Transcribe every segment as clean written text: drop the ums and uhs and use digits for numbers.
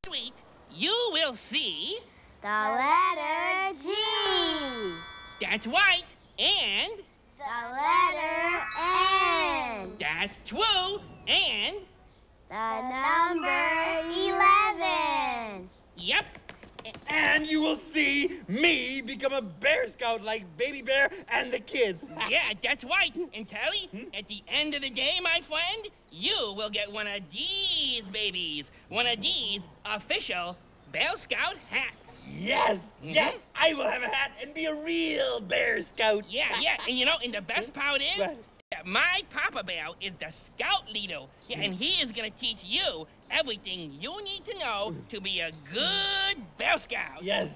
Sweet, you will see... the letter G. That's right. And... the letter N. That's true. And... the number 11. Yep. And you will see me become a Bear Scout like Baby Bear and the kids. Yeah, that's right. And Telly, at the end of the day, my friend, you will get one of these babies. One of these official Bear Scout hats. Yes, yes, I will have a hat and be a real Bear Scout. Yeah. And you know, and the best part is that my Papa Bear is the Scout leader. Yeah, and he is going to teach you everything you need to know to be a good Bear Scout. Yes.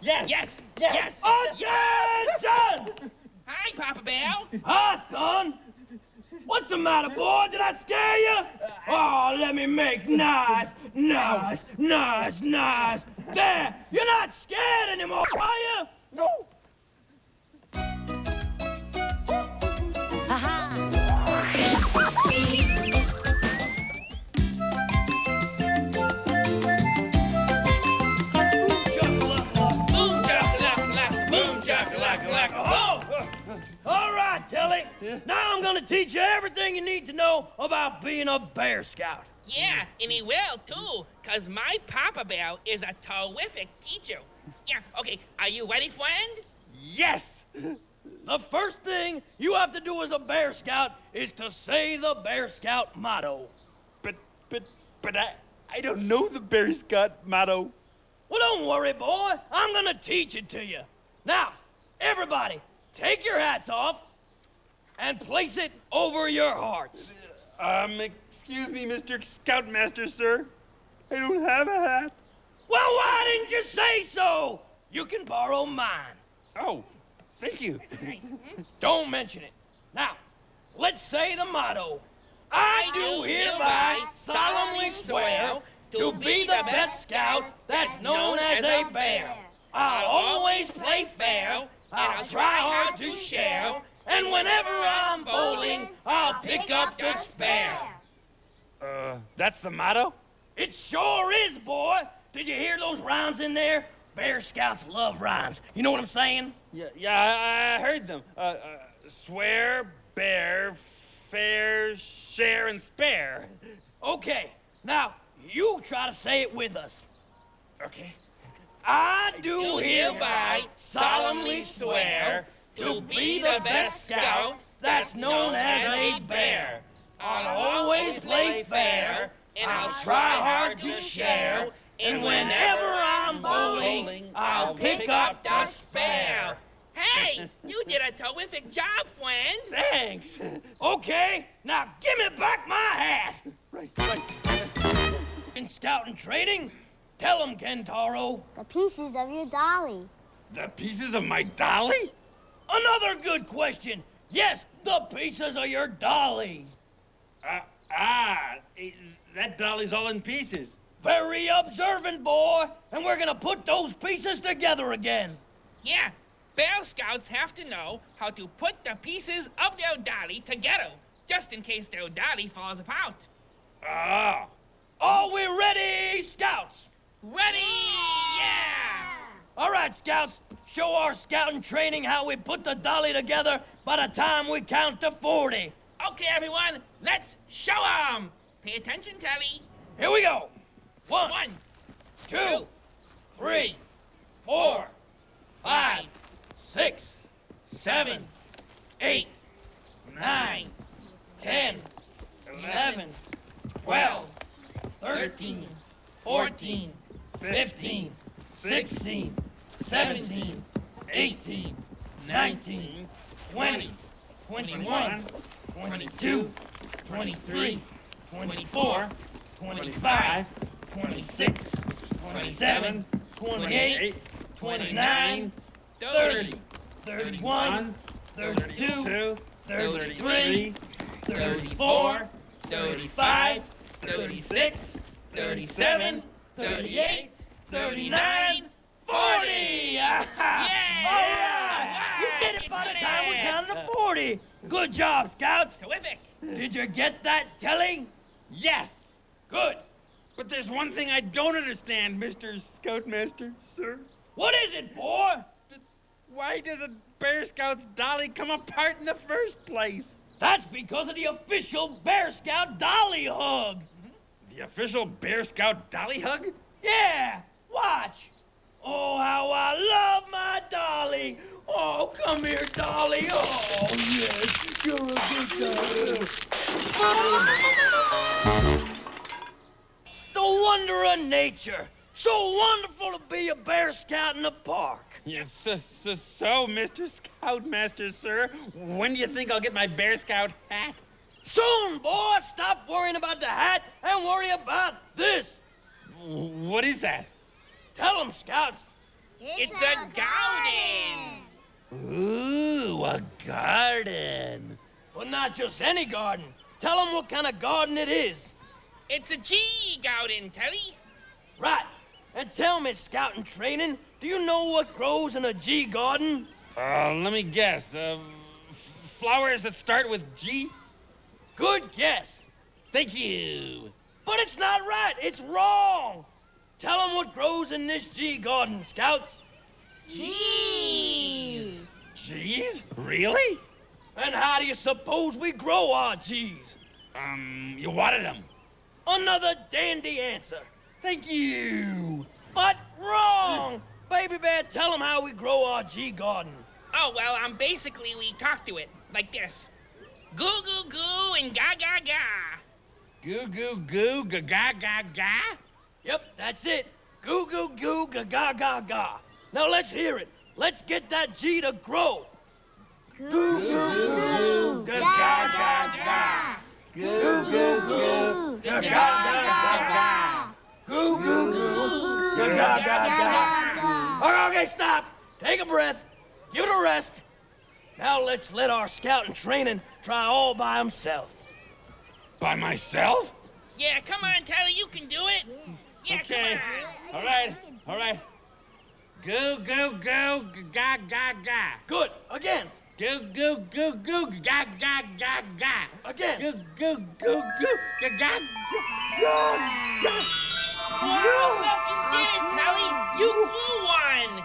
Attention! Hi, Papa Bear. Hi, son. What's the matter, boy? Did I scare you? Oh, let me make nice. There, you're not scared anymore, are you? No. All right, Telly. Now I'm going to teach you everything you need to know about being a Bear Scout. Yeah, and he will, too, because my Papa Bear is a terrific teacher. Yeah, okay, are you ready, friend? Yes. The first thing you have to do as a Bear Scout is to say the Bear Scout motto. But I don't know the Bear Scout motto. Well, don't worry, boy. I'm going to teach it to you. Now, everybody, take your hats off and place it over your hearts. Excuse me, Mr. Scoutmaster, sir. I don't have a hat. Well, why didn't you say so? You can borrow mine. Oh, thank you. Don't mention it. Now, let's say the motto. I do hereby solemnly swear to be the best scout that's known as a bear. I'll always play fair, I'll try hard to share, and whenever I'm bowling, I'll pick up the spare. That's the motto? It sure is, boy. Did you hear those rhymes in there? Bear Scouts love rhymes. You know what I'm saying? Yeah, I heard them. Swear, bear, fair, share, and spare. Okay, now you try to say it with us. Okay. I do hereby solemnly swear to be the best scout that's known as a bear. I'll always play fair, and I'll try hard to share, and whenever I'm bowling, I'll pick up the spare. Hey, you did a terrific job, friend. Thanks. Okay, now give me back my hat. Right. In scouting training, tell them, Kentaro. The pieces of your dolly. The pieces of my dolly? Another good question. Yes, the pieces of your dolly. That dolly's all in pieces. Very observant, boy. And we're gonna put those pieces together again. Yeah, Bear Scouts have to know how to put the pieces of their dolly together, just in case their dolly falls apart. Ah. Are we ready, Scouts? Ready? Yeah! All right, Scouts. Show our scouting training how we put the dolly together by the time we count to 40. Okay, everyone, let's show 'em. Pay attention, Telly. Here we go. 1, 2, 3, 4, 5, 6, 7, 8, 9, 10, 11, 12, 13, 14, 15, 16, 17, 18, 19, 20, 21, 22, 23, 24, 25, 26, 27, 28, 29, 30, 31, 32, 33, 34, 35, 36, 37, 38, 39, 40! Yeah! All right! You did it by the time we counted to 40. Good job, Scouts. Terrific. Did you get that, Telly? Yes. Good. But there's one thing I don't understand, Mr. Scoutmaster, sir. What is it, boy? Why does a Bear Scout's dolly come apart in the first place? That's because of the official Bear Scout dolly hug. The official Bear Scout dolly hug? Yeah, watch. Oh, how I love my dolly. Oh, come here, dolly. Oh, yes, you're a good dolly. The wonder of nature. So wonderful to be a Bear Scout in the park. Yes, so, Mr. Scoutmaster, sir, when do you think I'll get my Bear Scout hat? Soon, boy. Stop worrying about the hat and worry about this. What is that? Tell them, Scouts. It's a garden. Ooh, a garden. But not just any garden. Tell them what kind of garden it is. It's a G garden, Telly. Right. And tell me, Scout in training, do you know what grows in a G garden? Let me guess. Flowers that start with G? Good guess. Thank you. But it's not right. It's wrong. Tell them what grows in this G garden, Scouts. G's. G's? Really? And how do you suppose we grow our G's? You watered them. Another dandy answer. Thank you. But wrong. Baby Bear, tell them how we grow our G garden. Oh, well, basically we talk to it like this. Goo, goo, goo, and ga, ga, ga. Goo, goo, goo, ga, ga, ga, ga? Yep, that's it. Goo, goo, goo, ga, ga, ga, ga. Now let's hear it. Let's get that G to grow. Goo, goo, goo, ga, ga, ga, ga. Goo, goo, goo, ga, ga, ga, ga. Goo, goo, goo, ga, ga, ga, ga. Okay, stop. Take a breath. Give it a rest. Now let's let our scout in training try all by himself. By myself? Yeah, come on, Telly, you can do it. Yeah, Okay. come on. All right. Goo, goo, goo, ga, ga, ga. Good. Again. Goo, goo, goo, goo, ga, ga, ga, ga. Again. Goo, goo, goo, goo, ga, ga, ga, ga. Wow, look, you did it, Telly. You grew one.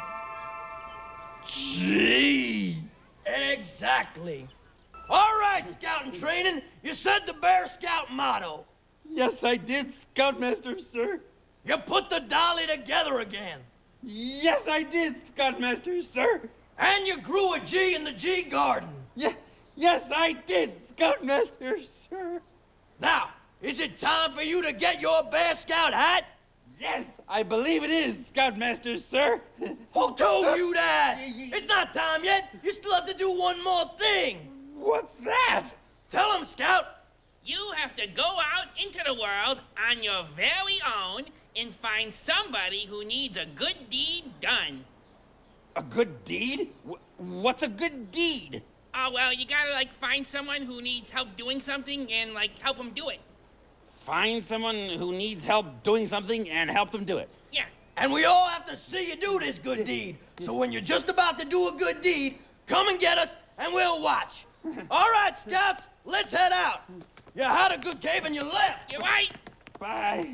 Gee. Exactly. All right, scout in training. You said the Bear Scout motto. Yes, I did, Scoutmaster, sir. You put the dolly together again. Yes, I did, Scoutmaster, sir. And you grew a G in the G garden. Yes, I did, Scoutmaster, sir. Now, is it time for you to get your Bear Scout hat? Yes, I believe it is, Scoutmaster, sir. Who told you that? It's not time yet. You still have to do one more thing. What's that? Tell him, Scout. You have to go out into the world on your very own and find somebody who needs a good deed done. A good deed? What's a good deed? Oh, well, you gotta, find someone who needs help doing something and, help them do it. Find someone who needs help doing something and help them do it. Yeah. And we all have to see you do this good deed. So when you're just about to do a good deed, come and get us and we'll watch. All right, Scouts, let's head out. You had a good cave and you left. You're right. Bye.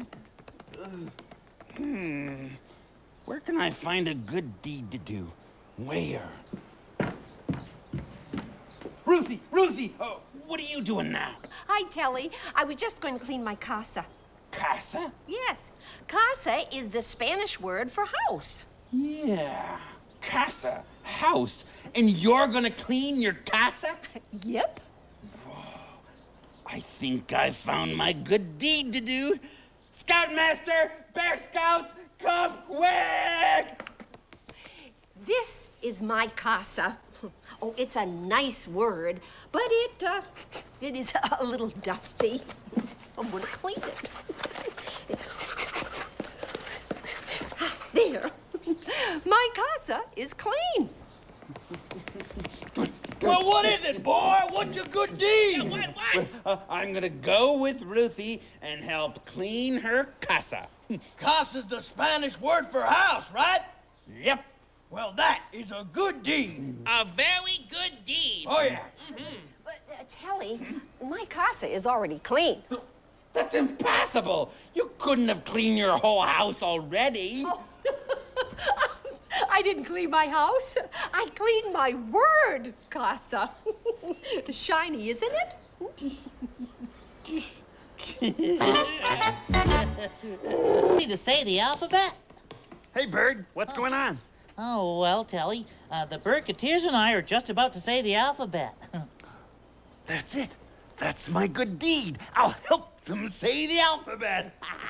Where can I find a good deed to do? Where? Ruthie! Oh, what are you doing now? Hi, Telly. I was just going to clean my casa. Casa? Yes. Casa is the Spanish word for house. Yeah. Casa. House. And you're gonna clean your casa? Yep. I think I found my good deed to do. Scoutmaster! Bear Scouts! Come quick! This is my casa. Oh, it's a nice word, but it is a little dusty. I'm gonna clean it. There. My casa is clean. Well, what is it, boy? What's your good deed? What? I'm gonna go with Ruthie and help clean her casa. Casa's the Spanish word for house, right? Yep. Well, that is a good deed. A very good deed. Oh, yeah. But, Telly, my casa is already clean. That's impossible. You couldn't have cleaned your whole house already. Oh. I didn't clean my house. I cleaned my word, Casa. Shiny, isn't it? Need to say the alphabet? Hey, Bird, what's going on? Oh, well, Telly, the Birketeers and I are just about to say the alphabet. That's it. That's my good deed. I'll help them say the alphabet.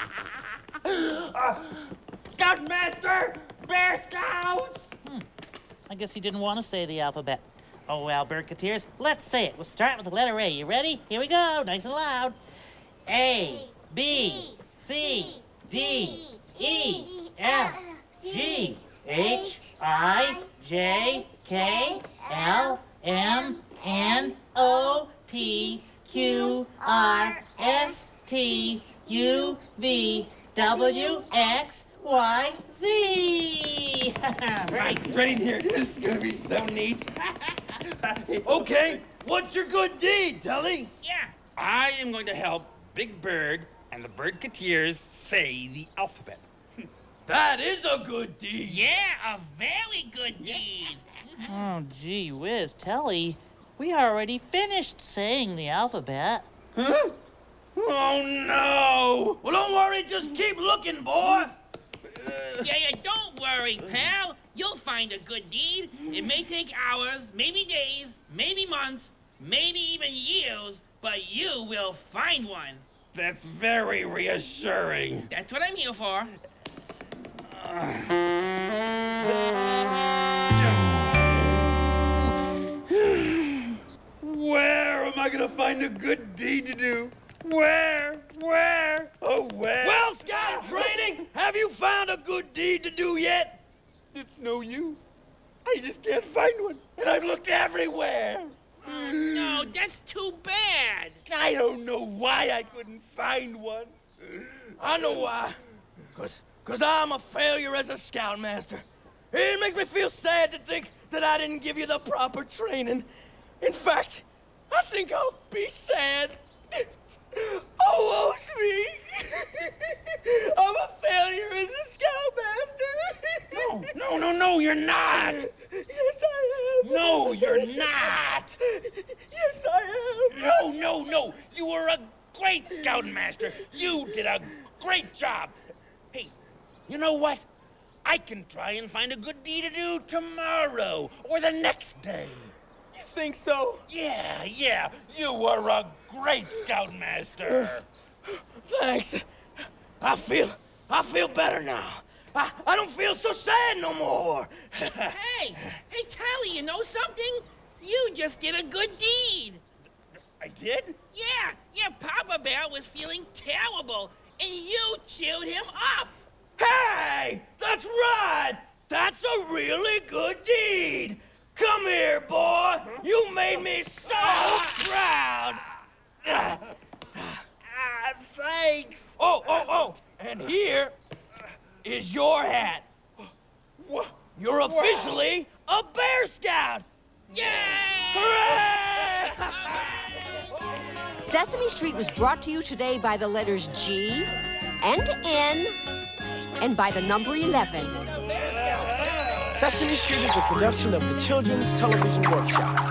Scoutmaster! Bear Scouts! I guess he didn't want to say the alphabet. Oh, well, Birketeers, let's say it. We'll start with the letter A. You ready? Here we go, nice and loud. A, B, C, D, E, F, G, H, I, J, K, L, M, N, O, P, Q, R, S, T, U, V, W, X, Y, Z. Right here. This is gonna be so neat. Okay, what's your good deed, Telly? Yeah. I am going to help Big Bird and the Birdketeers say the alphabet. That is a good deed. Yeah, a very good deed. Oh, gee whiz, Telly, we already finished saying the alphabet. Huh? Oh, no! Well, don't worry, just keep looking, boy. Yeah, don't worry, pal. You'll find a good deed. It may take hours, maybe days, maybe months, maybe even years, but you will find one. That's very reassuring. That's what I'm here for. Where am I gonna find a good deed to do? Where? Oh, where? Well, Scout in training, have you found a good deed to do yet? It's no use. I just can't find one, and I've looked everywhere. Oh, no, that's too bad. I don't know why I couldn't find one. I know why. Cause I'm a failure as a scoutmaster. It makes me feel sad to think that I didn't give you the proper training. In fact, I think I'll be sad. Oh, woe's me. I'm a failure as a scoutmaster. No, you're not. Yes, I am. No, you're not. Yes, I am. No. You were a great scoutmaster. You did a great job. Hey, you know what? I can try and find a good deed to do tomorrow or the next day. You think so? Yeah. You were a great scoutmaster. Thanks. I feel better now. I don't feel so sad no more. Hey, Telly, you know something? You just did a good deed. I did? Yeah, Papa Bear was feeling terrible, and you cheered him up. Hey, that's right. That's a really good deed. Come here, boy. You made me so proud. Thanks. Oh, and here is your hat. You're officially a Bear Scout. Yay! Hooray! Sesame Street was brought to you today by the letters G and N and by the number 11. Sesame Street is a production of the Children's Television Workshop.